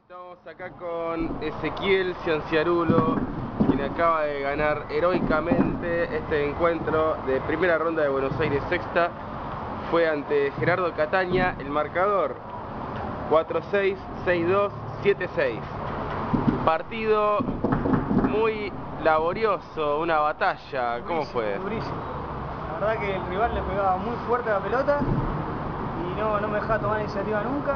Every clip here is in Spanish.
Estamos acá con Ezequiel Cianciarulo, quien acaba de ganar heroicamente este encuentro de primera ronda de Buenos Aires Sexta. Fue ante Gerardo Cataña, el marcador 4-6, 6-2, 7-6. Partido muy laborioso, una batalla. ¿Cómo fue? Durísimo. La verdad que el rival le pegaba muy fuerte a la pelota y no me dejaba tomar iniciativa nunca.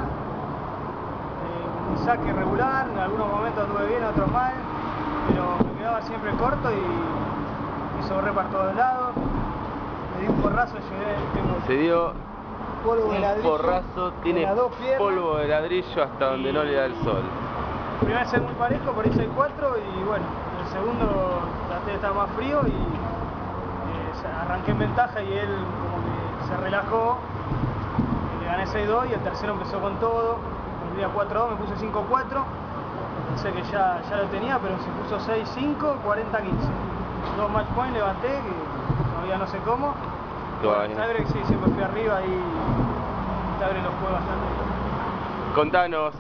Un saque regular, en algunos momentos anduve bien, otros mal, pero me quedaba siempre corto y hizo re para todos lados. Le di un porrazo, Se dio polvo de ladrillo, porrazo, tiene polvo de ladrillo hasta donde no le da el sol. El primer set muy parejo, por ahí 6-4 y bueno, el segundo traté de estar más frío y arranqué en ventaja y él como que se relajó, le gané 6-2 y el tercero empezó con todo. Tenía 4-2, me puse 5-4, pensé que ya lo tenía, pero se puso 6-5, 40-15. Dos match point levanté, que todavía no sé cómo. Tiebreak sí, siempre fui arriba y Tiebreak lo jugué bastante bien. Contanos,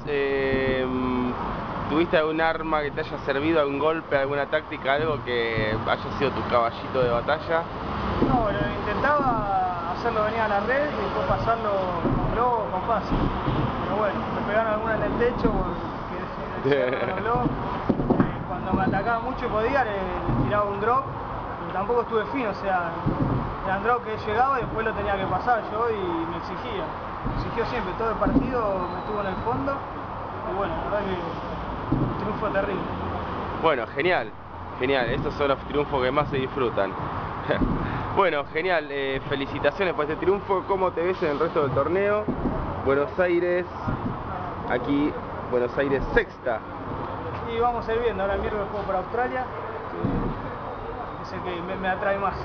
¿tuviste algún arma que te haya servido, algún golpe, alguna táctica, algo que haya sido tu caballito de batalla? No, intentaba hacerlo venir a la red y después pasarlo con globo o con pase. Pero bueno, me pegaron alguna en el techo porque con los globos. Cuando me atacaba mucho y podía, le tiraba un drop, pero tampoco estuve fino, o sea, era un drop que llegaba y después lo tenía que pasar yo y me exigía. Me exigió siempre, todo el partido me estuvo en el fondo y bueno, la verdad que un triunfo terrible. Bueno, genial, genial, estos son los triunfos que más se disfrutan. Bueno, genial, felicitaciones por este triunfo. ¿Cómo te ves en el resto del torneo? Buenos Aires, aquí Buenos Aires Sexta. Y vamos a ir viendo, ahora el miércoles juego para Australia, que es el que me atrae más.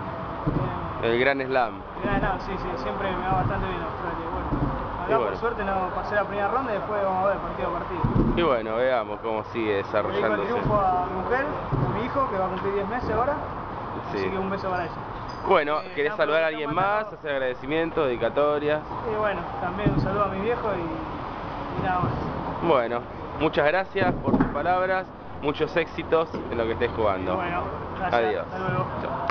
El Gran Slam. El Gran Slam, sí, siempre me va bastante bien Australia. Bueno, acá por suerte no pasé la primera ronda y después vamos a ver partido a partido. Y bueno, veamos cómo sigue desarrollándose. Le digo el triunfo a mi mujer, a mi hijo, que va a cumplir 10 meses ahora, sí. Así que un beso para ella. Bueno, ¿querés saludar a alguien más, hacer agradecimientos, dedicatorias? Y bueno, también un saludo a mi viejo y nada más. Bueno, muchas gracias por tus palabras, muchos éxitos en lo que estés jugando. Y bueno, gracias. Adiós. Hasta luego. Chao.